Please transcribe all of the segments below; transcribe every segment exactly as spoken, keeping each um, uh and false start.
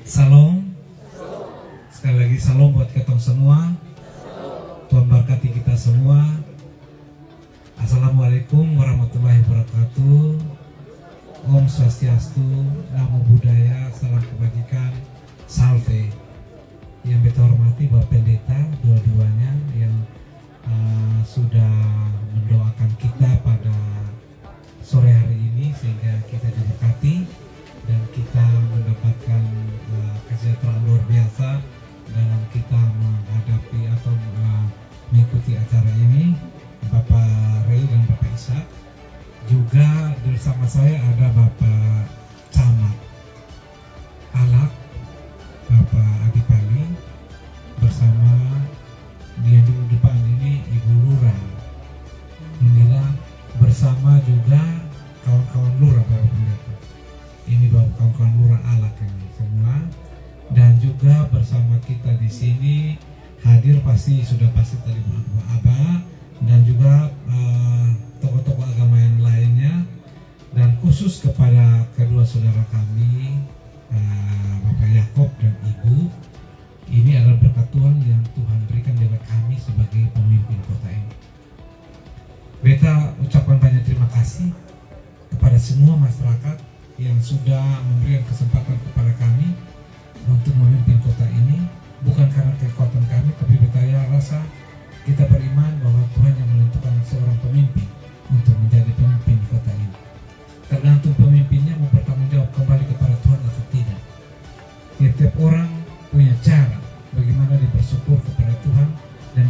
Salam. Sekali lagi salam buat ketong semua. Tuhan berkati kita semua. Assalamualaikum warahmatullahi wabarakatuh. Om Swastiastu, Namo Buddhaya, salam kebajikan, salve. Yang kita hormati Bapak Pendeta dua-duanya yang uh, sudah mendoakan kita pada sore hari ini sehingga kita diberkati dan kita mendapatkan uh, kesejahteraan luar biasa dalam kita menghadapi atau uh, mengikuti acara ini. Bapak Rey dan Bapak Ishak, juga bersama saya ada Bapak Camat Alak, Bapak Adipali, bersama dia di depan ini Ibu Lurah, inilah bersama juga kawan-kawan Lurah Bapak Pendeta. Ini Bapak kawan-kawan Lurah Alak ini semua, dan juga bersama kita di sini hadir pasti sudah pasti tadi Bapak Abah dan juga uh, tokoh-tokoh agama yang lainnya, dan khusus kepada kedua saudara kami uh, Bapak Yakob dan Ibu. Ini adalah berkat Tuhan yang Tuhan berikan kepada kami sebagai pemimpin kota ini. Beta ucapkan banyak terima kasih kepada semua masyarakat yang sudah memberikan kesempatan kepada kami untuk memimpin kota ini, bukan karena kekuatan kami, tapi beta rasa kita beriman bahwa Tuhan yang menentukan seorang pemimpin untuk menjadi pemimpin di kota ini. Tergantung pemimpinnya mau bertanggung jawab kembali kepada Tuhan atau tidak. Setiap orang punya cara bagaimana dia bersyukur kepada Tuhan dan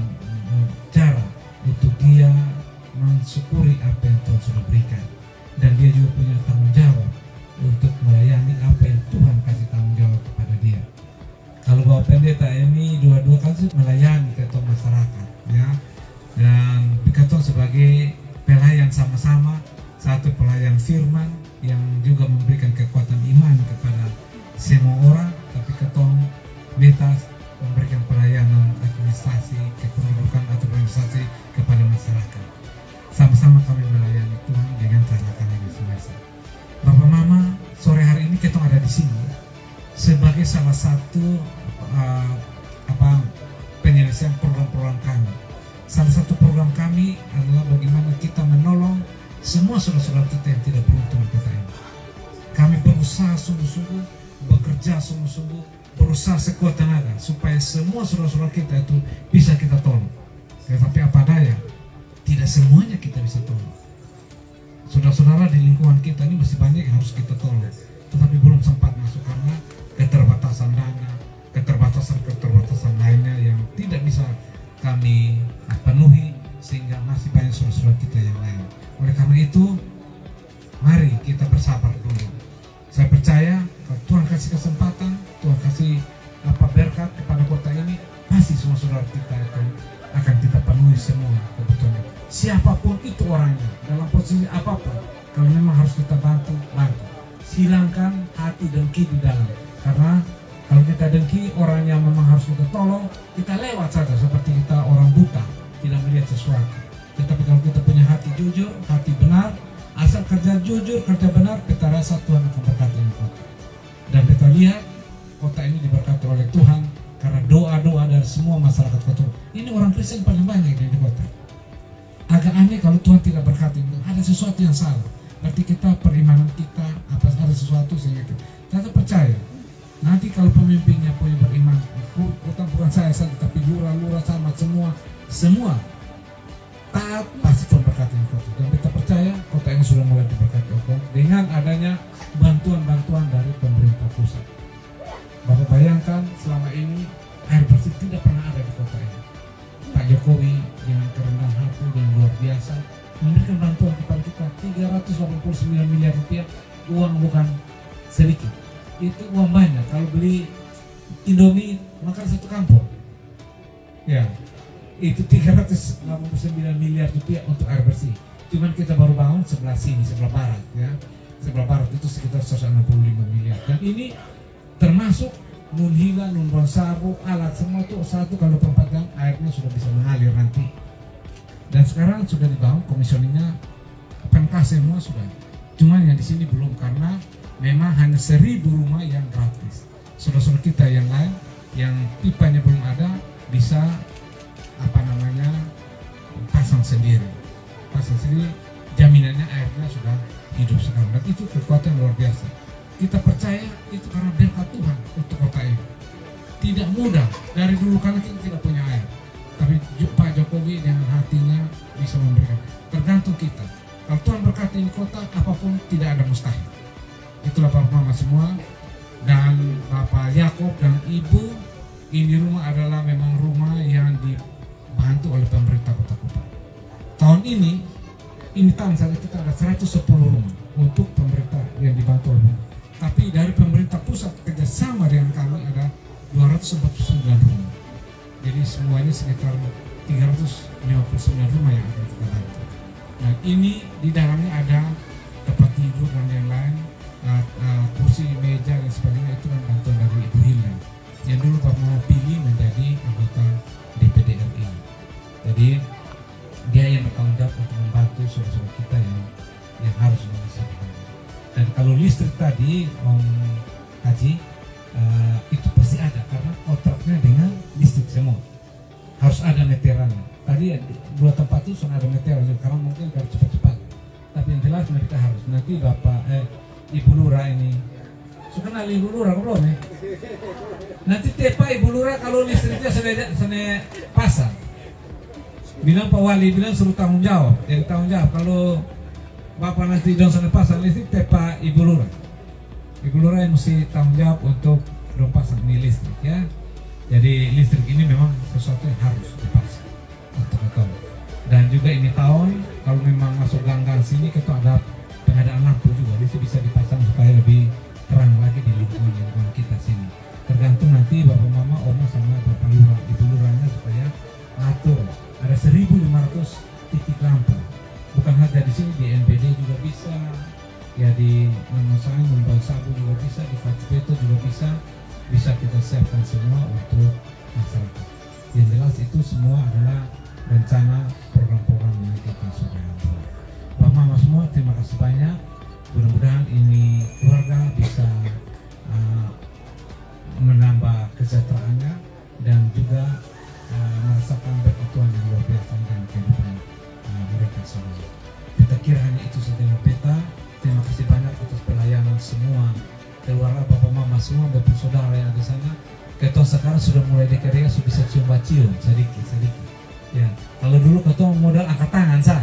bercara untuk dia mensyukuri apa yang Tuhan sudah berikan, dan dia juga punya tanggung jawab untuk melayani apa yang Tuhan kasih tanggung jawab kepada dia. Kalau Bapak Pendeta ini dua-dua kan melayani ketua masyarakat, ya, dan ketua sebagai pelayan sama-sama, satu pelayan firman yang juga memberikan kekuatan iman kepada semua orang, tapi ketua beta memberikan pelayanan administrasi kependudukan atau organisasi kepada masyarakat. Sama-sama kami melayani Tuhan dengan cara kami masing-masing. Bapak Mama, sore hari ini kita ada di sini sebagai salah satu uh, apa penyelesaian program-program kami. Salah satu program kami adalah bagaimana kita menolong semua saudara-saudara kita yang tidak beruntung di kota ini. Kami berusaha sungguh-sungguh, bekerja sungguh-sungguh, berusaha sekuat tenaga supaya semua saudara-saudara kita itu bisa kita tolong. Tetapi apa daya, tidak semuanya kita bisa tolong. Saudara-saudara di lingkungan kita ini masih banyak yang harus kita tolong, tetapi belum sempat masuk karena keterbatasan dana, keterbatasan-keterbatasan lainnya yang tidak bisa kami penuhi, sehingga masih banyak saudara-saudara kita yang lain. Oleh karena itu, mari kita bersabar dulu. Saya percaya kalau Tuhan kasih kesempatan, Tuhan kasih apa berkat kepada kota ini, pasti semua saudara kita akan akan kita penuhi semua kebutuhan. Siapapun itu orangnya, dalam posisi apapun, kalau memang harus kita bantu, bantu. Silangkan hati dengki di dalam, karena kalau kita dengki orang yang memang harus kita tolong, kita lewat saja seperti kita orang buta, tidak melihat sesuatu. Tetapi kalau kita punya hati jujur, hati benar, asal kerja jujur, kerja benar, kita rasa Tuhan akan berkati ini kota. Dan kita lihat kota ini diberkati oleh Tuhan karena doa-doa dari semua masyarakat kota. Ini orang Kristen paling banyak di kota. Agak aneh kalau Tuhan tidak berkati, ada sesuatu yang salah. Berarti kita perimanan kita apa ada sesuatu sehingga kita, kita percaya. Nanti kalau pemimpinnya punya beriman, bukan bukan saya saja, tapi lurah-lurah sama semua, semua taat, pasti Tuhan berkati kota. Dan kita percaya kota ini sudah mulai diberkati Tuhan dengan adanya bantuan-bantuan dari pemerintah pusat. Bapak bayangkan selama ini air bersih tidak pernah ada di kota ini. Pak Jokowi dengan kerendahan hati dan luar biasa memberikan bantuan kepada kita tiga ratus delapan puluh sembilan miliar rupiah. Uang bukan sedikit, itu uang banyak. Kalau beli Indomie makan satu kampung, ya itu tiga ratus delapan puluh sembilan miliar rupiah untuk air bersih. Cuman kita baru bangun sebelah sini, sebelah barat, ya sebelah barat itu sekitar seratus enam puluh lima miliar. Dan ini termasuk Nun Hila, Nun Bonsaru, alat semua tuh satu kalau tempat yang airnya sudah bisa mengalir nanti. Dan sekarang sudah dibangun komisioningnya, pentas semua sudah. Cuman yang di sini belum karena memang hanya seribu rumah yang gratis. saudara-saudara kita yang lain yang pipanya belum ada bisa apa namanya pasang sendiri, pasang sendiri, jaminannya airnya sudah hidup sekarang, dan itu kekuatan luar biasa. Kita percaya itu karena berkat Tuhan untuk kota ini. Tidak mudah dari dulu karena kita tidak punya air, tapi Pak Jokowi dengan hatinya bisa memberikan. Tergantung kita. Kalau Tuhan berkati ini kota, apapun tidak ada mustahil. Itulah Bapak Mama semua dan Bapak Yakob dan Ibu. Ini rumah adalah memang rumah yang dibantu oleh pemerintah Kota Kupang. Tahun ini, ini tahun saja kita ada seratus sepuluh rumah untuk pemerintah yang dibantu oleh pemerintah. Tapi dari pemerintah pusat kerjasama dengan kami ada dua ratus empat puluh sembilan rumah. Jadi semuanya sekitar tiga ratus lima puluh sembilan rumah yang akan kita bantu. Nah ini di dalamnya ada tempat tidur dan yang lain, uh, uh, kursi, meja dan sebagainya, itu kan bantuan dari Ibu Hilda yang dulu Bapak mau pilih menjadi anggota D P D R I. Jadi dia yang bertanggung jawab untuk membantu saudara-saudara kita yang yang harus mengisi. Dan kalau listrik tadi Om Haji, uh, itu pasti ada karena kontraknya dengan listrik semua. Harus ada meterannya. Tadi dua tempat itu sudah ada meteran karena mungkin harus cepat-cepat. Tapi yang jelas mereka harus. Nanti Bapak eh Ibu Lurah ini, suka kenal Ibu Lurah belum ya? Nanti tepa Ibu Lurah kalau listriknya sudah sudah pasang. Bilang Pak Wali bilang suruh tanggung jawab. Jadi tanggung jawab kalau Bapak nanti dong sudah pasang listrik, tepa Ibu Lurah. Ibu Lurah yang mesti tanggung jawab untuk dong pasang ini listrik ya. Jadi listrik ini memang sesuatu yang harus dipasang untuk kita. Dan juga ini tahun kalau memang masuk gang-gang sini kita ada pengadaan lampu juga, jadi bisa dipasang supaya lebih terang lagi di lingkungan lingkungan kita sini. Tergantung nanti Bapak Mama, Oma sama Bapak Lurah, Ibu Lurahnya supaya atur. Ada seribu lima ratus titik lampu. Bukan hanya di sini, di N P D juga bisa, ya di Nanosang, Membawa Sabu juga bisa, di Fatspeto juga bisa. Bisa kita siapkan semua untuk masyarakat. Yang jelas itu semua adalah rencana program-program yang kita sudah buat. Bapak Mama semua, terima kasih banyak. Mudah-mudahan ini keluarga bisa uh, menambah kesejahteraannya dan juga uh, merasakan berkat Tuhan yang luar biasa dan kehidupan uh, mereka semua. Kita kira hanya itu saja Peta. Terima kasih banyak atas pelayanan semua keluarga Bapak Mama semua dan saudara yang ada sana. Ketua sekarang sudah mulai dekat-dekat, sudah bisa cium-cium sedikit sedikit. Ya, kalau dulu ketua modal angkat tangan sah,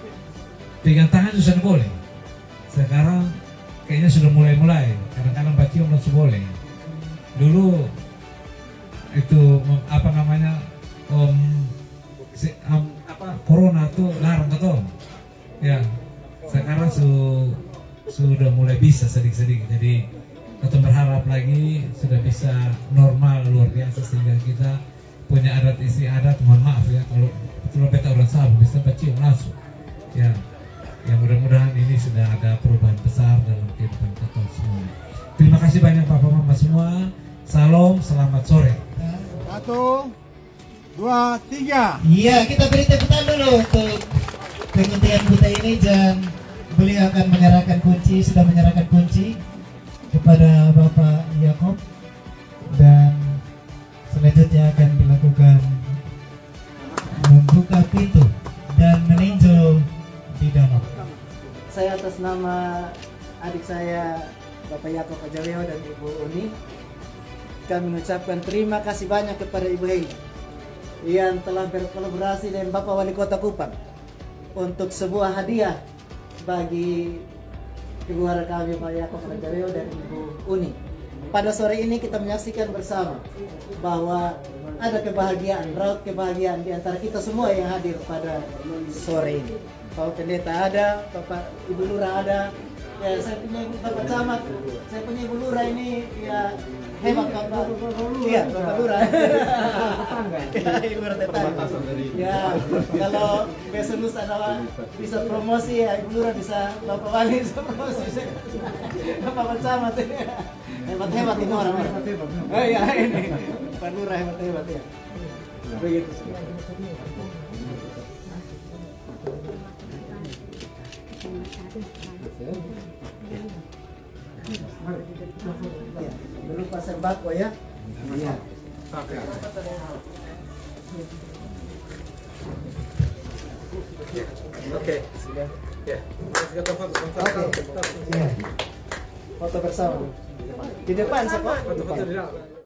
pegang tangan sudah boleh. Sekarang kayaknya sudah mulai-mulai. Kadang-kadang bacium langsung boleh. Dulu itu apa namanya om, si, um, apa corona tuh larang ketua. Ya, sekarang su, sudah mulai bisa sedikit-sedikit. Jadi kita berharap lagi sudah bisa normal luar biasa sehingga kita punya adat istiadat. Mohon maaf ya kalau kalau beta orang sabu bisa bacium langsung. Ya, ya mudah-mudahan ini sudah ada perubahan besar dalam kehidupan kita semua. Terima kasih banyak Bapak Mama semua. Salam, selamat sore. Satu, dua, tiga. Iya, kita beri tepuk tangan dulu untuk pengundian kita ini, dan beliau akan menyerahkan kunci, sudah menyerahkan kunci kepada Bapak Yakob, dan selanjutnya akan dilakukan membuka pintu dan meninjau di dalam. Saya atas nama adik saya Bapak Yakob Ajaleo dan Ibu Uni, kami mengucapkan terima kasih banyak kepada Ibu Hei yang telah berkolaborasi dengan Bapak Wali Kota Kupang untuk sebuah hadiah bagi keluarga kami Pak Yakob Ajaleo dan Ibu Uni. Pada sore ini kita menyaksikan bersama bahwa ada kebahagiaan, raut kebahagiaan di antara kita semua yang hadir pada sore ini. Bapak Pendeta ada, Bapak Ibu Lurah ada, ya saya punya Bapak Camat, saya punya Ibu Lurah ini ya hebat Bapak. Iya, Bapak Lurah. Ya, Ibu Lurah tetangga. Ya, kalau besok lusa ada bisa promosi ya Ibu Lurah, bisa Bapak Wali bisa promosi. Bapak Camat. Hebat-hebat ini orang-orang. Oh iya ini. Bapak Lurah hebat-hebat ya. Begitu. Ya, lupa sembako ya. Iya. Oke. Sudah. Ya. Kita foto Oke. Iya. Foto bersama. Di depan, Pak. foto di dalam.